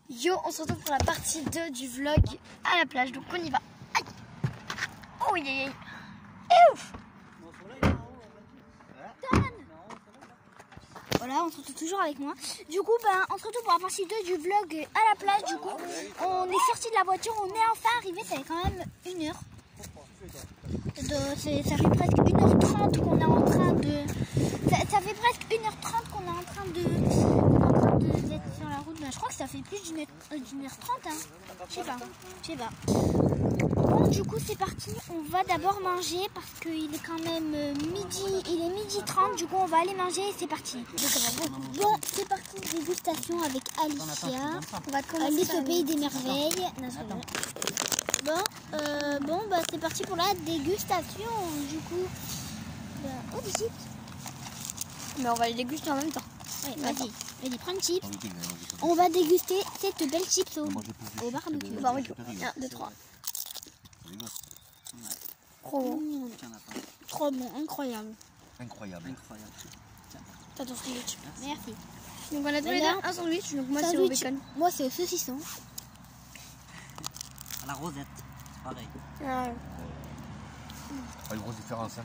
Yo, on se retrouve pour la partie 2 du vlog à la plage, donc on y va. Aïe. Oh yeah. Et ouf. Voilà, on se retrouve toujours avec moi. Du coup, on se retrouve pour la partie 2 du vlog à la plage. Du coup, on est sorti de la voiture, on est enfin arrivé. Ça fait quand même 1 heure. Ça fait presque 1h30 qu'on est en train de... Ça fait presque 1h30 qu'on est en train d'être sur la route. Je crois que ça fait plus d'1h30. Hein. Je sais pas. Bon, du coup, c'est parti. On va d'abord manger parce qu'il est quand même midi. Il est 12h30. Du coup, on va aller manger et c'est parti. Bon, c'est parti. Dégustation avec Alicia. On va commencer Alice au pays des merveilles. Bon, c'est parti pour la dégustation. Du coup, oh, des chips. Mais on va les déguster en même temps. Ouais, vas-y, prends une chips. On va déguster cette belle chips au barbecue. 1, 2, 3. Trop bon, incroyable. T'as ton sandwich. Merci. Donc on a tous les deux un sandwich. Donc moi c'est au bacon. Moi c'est au saucisson. À la rosette, c'est pareil. Pas une grosse différence, hein.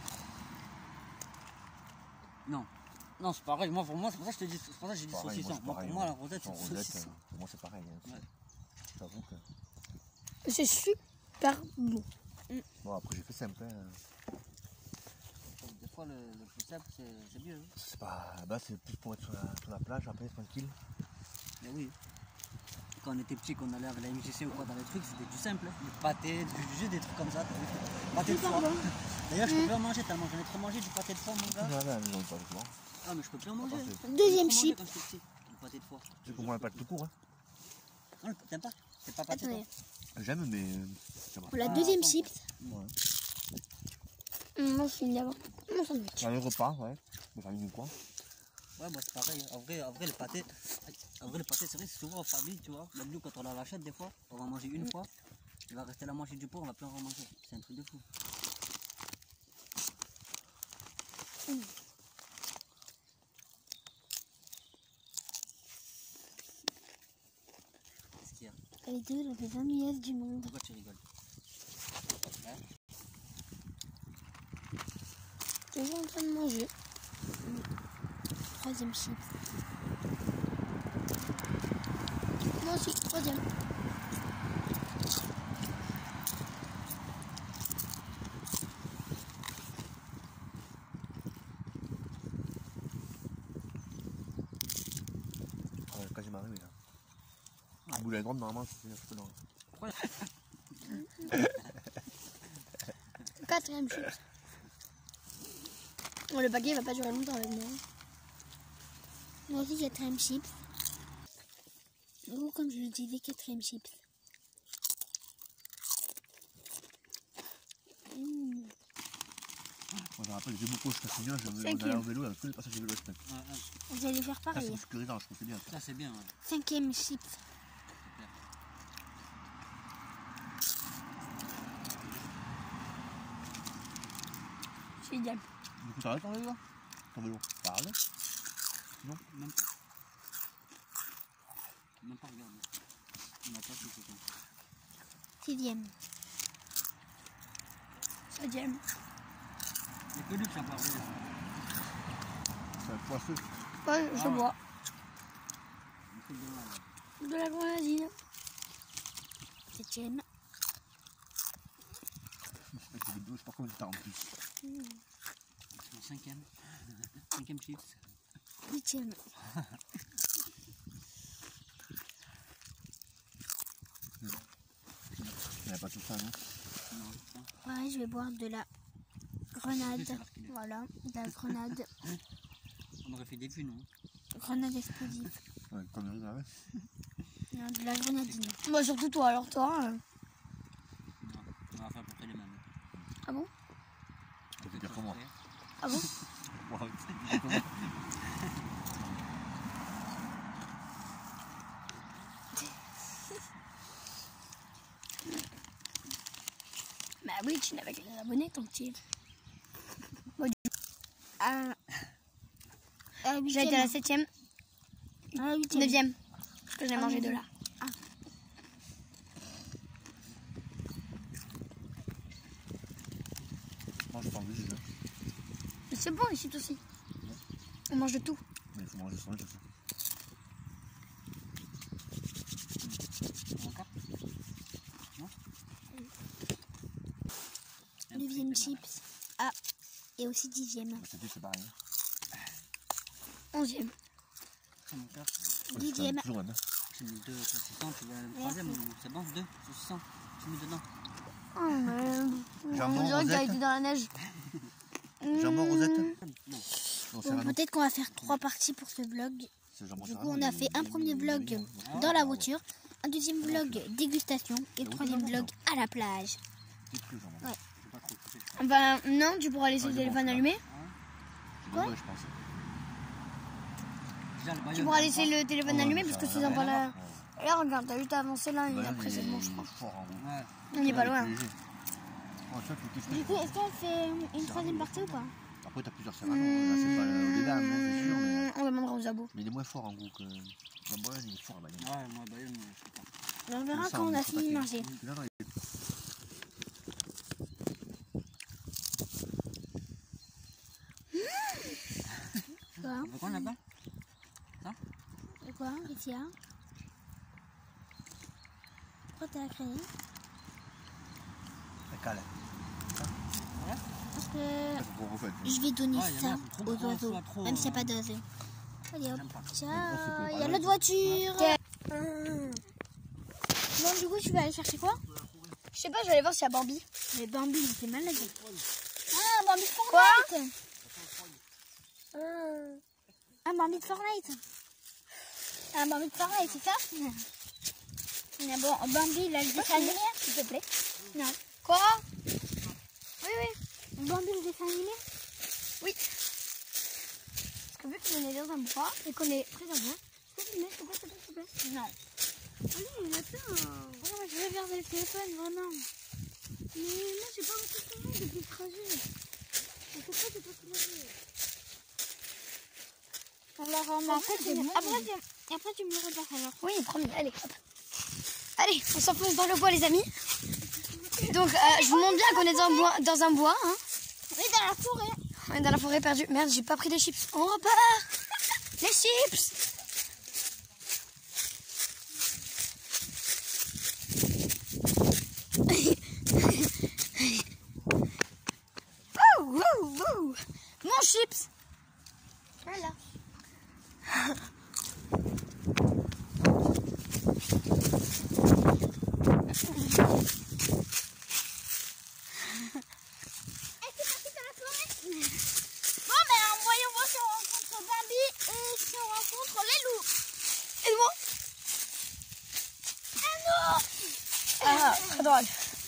Non, c'est pareil. Moi, pour moi, c'est pour ça que je te dis, c'est pour ça que j'ai dit saucisson. Moi, pour moi, la rosette, c'est saucisson. Pour moi, c'est pareil. Hein. Ouais. J'avoue que... C'est super bon. Bon, après, j'ai fait simple. Hein. Des fois, le plus simple, c'est mieux. C'est pas... Bah, c'est plus pour être sur la plage, après, tranquille. Mais oui. Quand on était petit, qu'on allait avec la MJC ou quoi dans les trucs, c'était du simple. Du pâté, juste des trucs comme ça. Pâté de foie. D'ailleurs, je peux plus en manger tellement j'en ai trop mangé du pâté de foie, mon gars. Ah, mais je peux plus en manger. Deuxième chip. Quand j'étais petit, du pâté de foie. Tu comprends pas tout court, hein. Non, t'aimes pas? C'est pas pâté de foie? J'aime, mais... Pour la deuxième chips. Ouais. Moi, je finis d'abord mon sandwich. Un repas, ouais. Pour faire une coin. Ouais, moi c'est pareil. En vrai, le pâté, c'est vrai, c'est souvent en famille, tu vois. Même nous, quand on l'achète, des fois, on va manger une fois. Il va rester la moitié du pot, on va plus en remanger. C'est un truc de fou. Qu'est-ce qu'il y a? Elle est deux, les 20 meilleures du monde. Pourquoi tu rigoles? Hein? Toujours en train de manger. Troisième chip. Moi aussi, troisième. Quand j'ai m'arrivé là. Au bout de la grande, normalement, c'est un peu long. Quatrième chips. Bon, le paquet va pas durer longtemps avec moi. Moi aussi, quatrième chips. Ou comme je le disais, quatrième chips. Moi, je me rappelle, j'ai beaucoup au Stationnier, on allait en vélo avec tous les passages de vélo. Vous allez faire pareil. Ça, c'est sécurisant, je trouve que c'est bien. Ça, c'est bien, ouais. Cinquième chips. C'est idéal. Du coup, t'arrêtes ton vélo là? Ton vélo? T'arrêtes? Non? Même pas. Même pas regarder. On n'a pas tout ce temps. Sixième. Septième. Il n'y a que lui qui a parlé. C'est un poisseux. Ouais, je bois. Il fait De la grenadine. Septième. Avec les vidéos, je sais pas combien de temps en plus. Cinquième. Cinquième chips. Huitième. Il n'y a pas tout ça, non? Non, Ouais, je vais boire de la grenade. Voilà, de la grenade. on aurait fait des vues, non? Grenade explosive. Ouais, comme là, ouais. Non, de la grenadine. Moi, surtout toi, alors toi. Non, on va faire à peu près les mêmes. Ah bon? C'est pire que moi. Ah bon? Bah oui, tu n'avais que les abonnés tant que tu es. Bon, du coup, j'ai été à la 7ème. 9ème. Parce que j'ai mangé de là. C'est bon les chips aussi. On mange de tout. Mais il faut manger sans le café. Encore? Non? 9e chips. Ah, et aussi 10e. C'est pareil. 11e. C'est mon cœur. 10e. Toujours même. J'ai mis 2 saucissons, tu veux le 3e ou c'est bon? 2 saucissons. J'ai mis dedans. Jambon, On dirait qu'il a rosette. été dans la neige. Jambon, rosette. Non. Non, Bon, Serrano. peut-être qu'on va faire 3 parties pour ce vlog. C'est jambon Du coup, Serrano, on a il- fait un il- premier il- vlog il- dans la voiture, un deuxième vlog dégustation et le troisième vlog à la plage. C'est cru, jambon. Ouais. J'ai pas trop coupé. Bah non, tu pourras laisser Ouais, le c'est bon, téléphone ça. allumé. C'est Quoi bon, je pense. Déjà, le Tu Bayonne, pourras on laisser va. le téléphone Ouais, allumé mais parce que ça c'est va dans pas rien la... Là, regarde, t'as juste avancé là et Bah, après c'est bon, je pense. fort en haut. Ouais. On n'est pas loin. Léger. Oh, tu vois, tu kiffes. Du coup, est-ce qu'on fait une troisième partie ou pas? Après, t'as plusieurs Serrano. Là, c'est pas le débat, c'est sûr. Mais... On demandera aux abos. mais il est moins fort en goût que. La Bayonne, il est fort à Bayonne. Ouais, moi, Bayonne, je sais pas. Mais on verra Ça, quand on a faut fini de pas manger. qu'il- Là, non, il est- Quoi? On veut quoi là-bas? Et quoi? Qu'est-ce qu'il y a? Pourquoi t'as crié? La cale. Parce que Ça, faut qu'on refait. je vais donner Ouais, y en a, ça c'est trop aux gros, oiseaux, soit trop, même s'il n'y a pas d'oiseaux. Allez hop, J'aime pas. tiens, il y a l'autre voiture. Bon, du coup, tu vas aller chercher quoi? Je sais pas, je vais aller voir s'il y a Bambi. Mais Bambi, il était malade. Ah, Bambi de Fortnite. Un Bambi de Fortnite. Un Bambi de Fortnite, c'est ça? Mais bon, Bambi, il a le dessin animé, s'il te plaît. Non. Quoi? Oui, oui. Bambi, le dessin animé? Oui. Parce que vu qu'on est dans un bois et qu'on est très en bois, je peux filmer, s'il te plaît? Non. Allez, attends. Oh, je vais regarder le téléphone, vraiment. Mais moi, j'ai pas reçu ton nom depuis le trajet. Mais pourquoi j'ai pas filmé? Alors, après, tu me le repasses alors. Oui, promis, allez, hop. Allez, on s'enfonce dans le bois, les amis. Donc, je vous montre bien qu'on est dans un bois. Hein. Oui, dans la forêt. On est dans la forêt perdue. Merde, j'ai pas pris des chips. On repart. Les chips. Mon chips. Voilà. Ah, très drôle.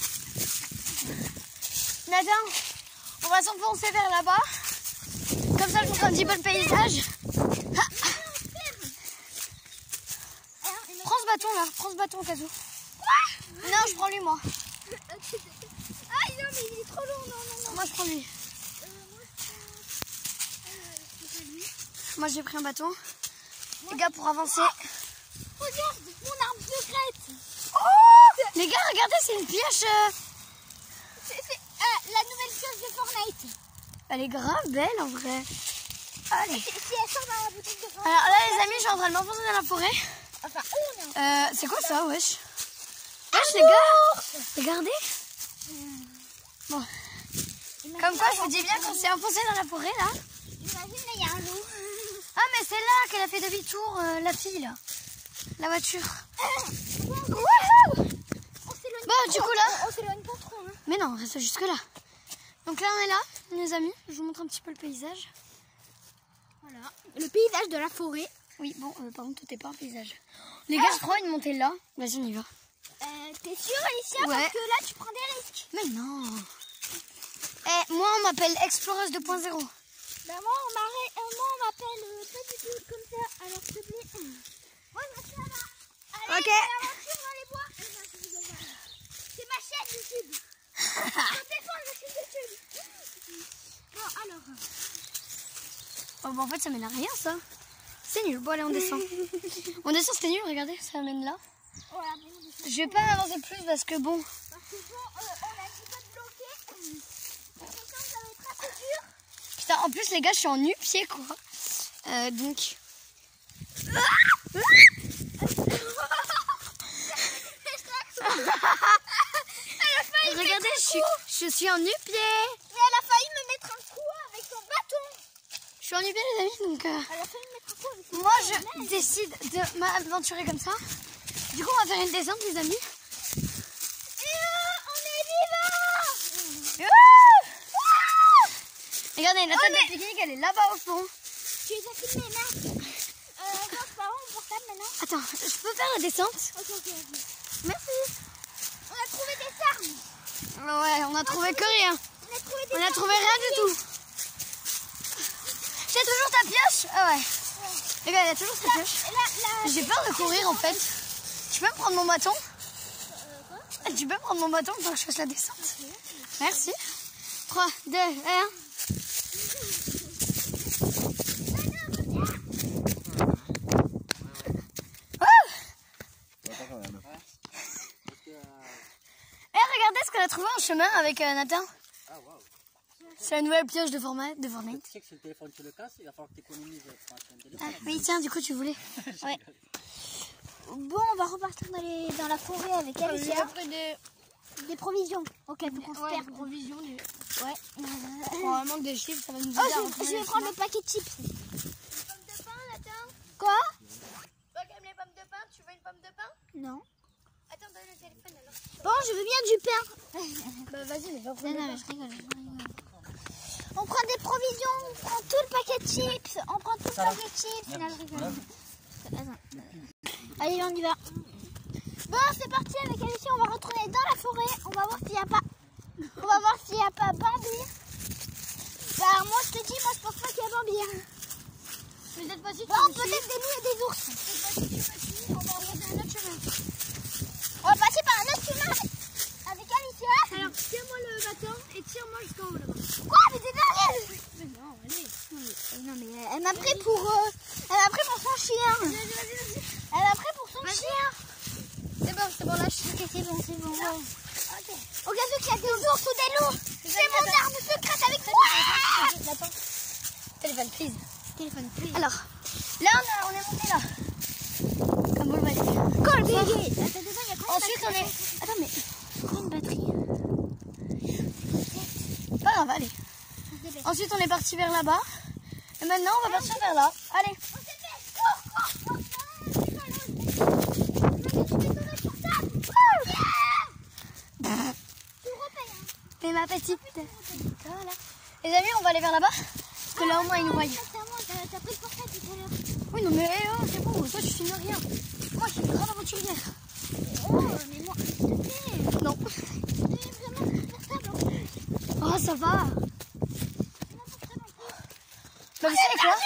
Nathan, on va s'enfoncer vers là-bas. Comme ça, je vous montre un petit peu le paysage. Ah. Prends ce bâton là, prends ce bâton au cas où. Non, je prends lui moi. Ah non, mais il est trop long, non. Moi je prends lui. Moi j'ai pris un bâton. Les gars, pour avancer. Regarde, mon arme secrète. Oh, les gars, regardez, c'est une pioche. C'est la nouvelle pioche de Fortnite. Elle est grave belle en vrai. Allez. Si elle sort dans la boutique de Fortnite. Alors là, les amis, je suis en train de m'enfoncer dans la forêt. Enfin, on a. C'est quoi ça, wesh? Wesh, les gars, regardez. Bon. Comme quoi, je vous dis bien qu'on s'est enfoncé dans la forêt là. Imagine, là, il y a un loup. Ah, mais c'est là qu'elle a fait demi-tour, la fille là. La voiture. Wouhou! Bon, du coup là. On s'éloigne pas trop. Hein. Mais non, on reste jusque là. Donc là, on est là, les amis. Je vous montre un petit peu le paysage. Voilà. Le paysage de la forêt. Oui, bon, par contre, tout est pas un paysage. Les gars, je prends une montée là. Vas-y, on y va. T'es sûre, Alicia? Ouais. Parce que là, tu prends des risques. Mais non. Moi, on m'appelle Exploreuse 2.0. Bah, moi, on m'appelle pas du tout comme ça. Alors, s'il te plaît. Moi, je m'appelle là. Allez, Ok. l'aventure dans les bois. C'est ma chaîne YouTube. Je défends ma chaîne YouTube. Bon, alors. Oh, bah, en fait, ça mène à rien, ça. C'est nul. Bon, allez, on descend. On descend, c'était nul, regardez, ça mène là. Voilà, bon, Je vais pas avancer plus parce que bon. parce que bon, on a un petit peu bloqué. Donc, ça va être assez dur. Putain, en plus les gars, je suis en nu-pied quoi. Donc... Regardez, je suis en nu-pied. Mais elle a failli me mettre un coup avec son bâton. Je suis en nu-pied les amis, donc... Elle a failli me mettre un coup avec son Moi, je décide de m'aventurer comme ça. Du coup, on va faire une descente, les amis. Et on est vivants. Regardez, la table de pique-nique, elle est là-bas au fond. Tu les as filmés, merde. Non, c'est pas mon portable maintenant. Attends, je peux faire la descente? Ok. Merci. On a trouvé des armes. Ouais, on a trouvé que rien. On On a trouvé rien du tout. J'ai toujours ta pioche? Ah ouais. Regarde, il y a toujours ta pioche. J'ai peur de courir en fait. Tu peux me prendre mon bâton? Tu peux prendre mon bâton pour que je fasse la descente? Merci. 3, 2, 1. Regardez ce qu'on a trouvé en chemin avec Nathan. Ah, waouh. C'est la nouvelle pioche de Fortnite. Tu sais que si le téléphone tu le casses, il va falloir que tu économises pour acheter un téléphone. Ah, oui, tiens, du coup, tu voulais. Ouais. Bon, on va repartir dans la forêt avec Alicia. Des provisions. Ok, pour qu'on se perde. Des provisions. Ouais. Probablement que des chiffres, ça va nous aider. Oh, je vais prendre le paquet de chips. Pommes de pain, Nathan. Quoi? Toi qui aimes les pommes de pain, tu veux une pomme de pain? Non. Attends, donne le téléphone alors. Bon, je veux bien du pain. Bah, vas-y, mais pas Non, mais je rigole. On prend des provisions, on prend tout le paquet de chips. On prend tout le paquet de chips. Non, je rigole. Allez, on y va. Bon, c'est parti avec Alicia. On va retourner dans la forêt. On va voir s'il n'y a pas Bambi. Bah, moi, je te dis, moi, je pense pas qu'il y a Bambi. Peut-être pas si Bon, peut-être des loups et des ours. on va regarder un autre chemin. On va passer par un autre chemin avec Alicia. Alors, tiens-moi le bâton et tire-moi jusqu'en haut là-bas. Quoi? Mais t'es derrière. Mais non, allez. Non, mais elle m'a pris pour son chien. Elle m'a pris pour son chien. C'est bon, lâche. Ok, c'est bon. Ok. Au cas où qu'il y a des ours ou des loups, j'ai mon arme secrète avec moi. Attends. Téléphone, please. Téléphone, please. Alors, là, on est monté là. Comme vous le voyez. Ensuite, on est... Attends, mais... Pourquoi une batterie? Pas grave, allez. Ensuite, on est parti vers là-bas. Et maintenant, on va partir vers là. Allez. Et ma petite. Voilà. Les amis, on va aller vers là-bas. Parce que là, au moins, ils nous voient. T'as pris le portable tout à l'heure. Oui, non, mais c'est bon. Toi, tu filmes rien. Moi, je suis une grande aventurière. Oh, mais moi, s'il te plaît. Non. C'est vraiment mon portable en plus. Oh, ça va. C'est mon portable en plus. Bah, vous savez quoi?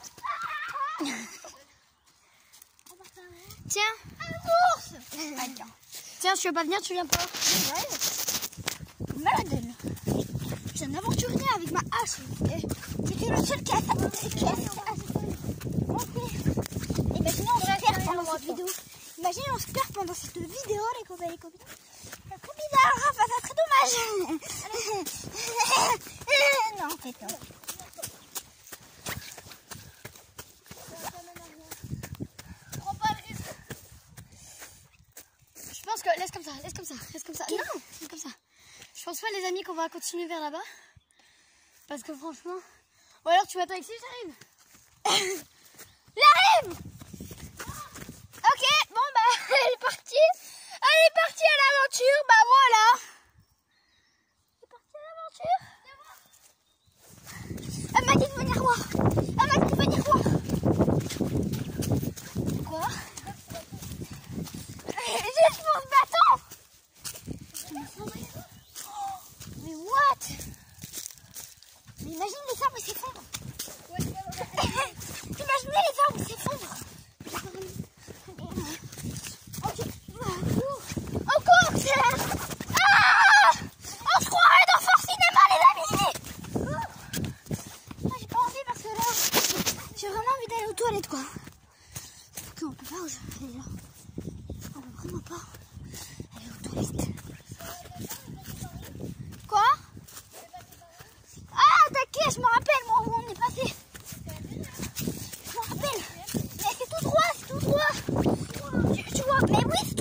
Tiens. Un ours. Tiens, tu veux pas venir, tu viens pas. Malade. Je suis un aventurier avec ma hache. C'était le seul qui a Imaginez, on se perd pendant cette vidéo. Imaginez, on se perd pendant cette vidéo, les copains et les copines. C'est très bizarre, enfin, c'est très dommage. Non, en fait, non. Prends pas le risque. Je pense que... Laisse comme ça. Non, laisse comme ça. Je pense pas, les amis, qu'on va continuer vers là-bas. Parce que franchement... Ou alors tu m'attends ici, j'arrive. J'arrive. Ok, bon bah, elle est partie. Elle est partie à l'aventure, bah voilà. Elle est partie à l'aventure. Elle m'a dit de venir voir. Quoi? J'ai mon bâton. Mais what? Mais imagine les arbres s'effondrent. Imaginez les arbres s'effondrent. Ok. Au cours. Ah, on se croirait dans Fort Cinéma, les amis. J'ai pas envie parce que là, j'ai vraiment envie d'aller aux toilettes, quoi. Ok, on peut pas aller là. On peut vraiment pas aller aux toilettes. Quoi? Ah, t'inquiète, je me rappelle,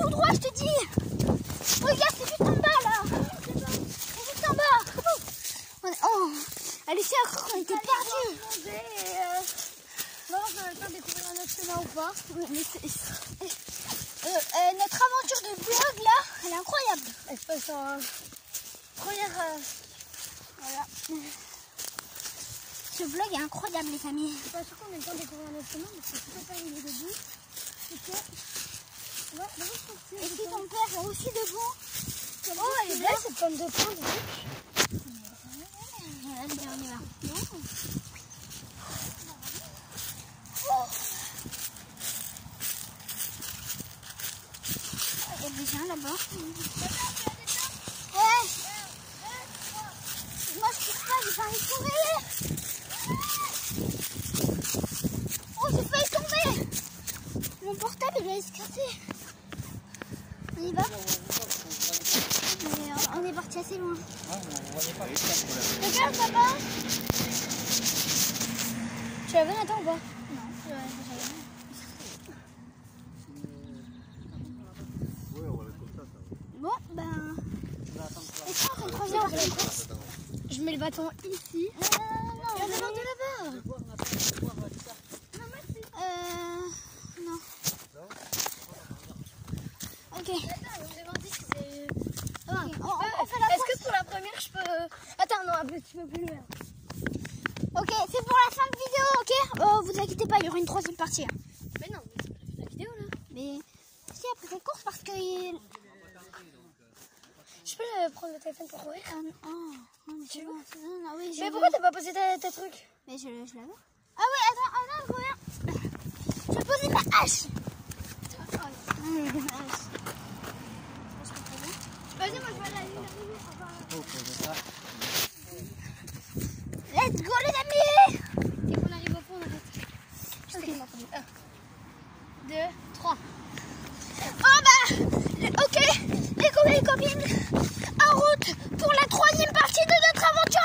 tout droit, je te dis. Regarde, c'est juste en bas là. C'est juste en bas. Oh, elle était à croire qu'on était perdus. Non, je vais pas découvrir un autre chemin ou pas. Notre aventure de vlog là, elle est incroyable. Elle se passe en première. Voilà. Ce vlog est incroyable les amis. C'est pas sûr qu'on ait le temps de découvrir un autre chemin, mais c'est tout à fait arrivé debout. Et si ton père est aussi debout. Oh, elle est belle cette pomme de pain. Allez, on y va. Il y a des gens là-bas. Ouais. Moi je sais pas, j'ai failli tomber. Oh, j'ai failli tomber. Mon portable il va se casser. On y va? On est parti assez loin. Regarde papa. Tu l'as vu Nathan ou pas? Non, bon, ben. Est-ce qu'on fait une troisième course? Je mets le bâton ici. Non, Il y en a de là-bas. non. Ok. On fait la Est-ce que pour la première, je peux. Attends, non, un petit peu plus loin. Ok, c'est pour la fin de vidéo, ok? Vous inquiétez pas, il y aura une troisième partie. Hein. Mais non, mais c'est pas la vidéo là. Mais si, après cette course, parce que. Je peux prendre le téléphone pour courir? Mais tu vois. Non, oui, Mais pourquoi t'as pas posé tes trucs? Mais je l'avais. Ah ouais, attends, reviens. Je vais poser ma hache. Vas-y, moi je vais aller Let's go les amis. Dès qu'on arrive au fond, on arrête. Ok. 1, 2, 3. Oh bah, ok, les copines, en route pour la troisième partie de notre aventure.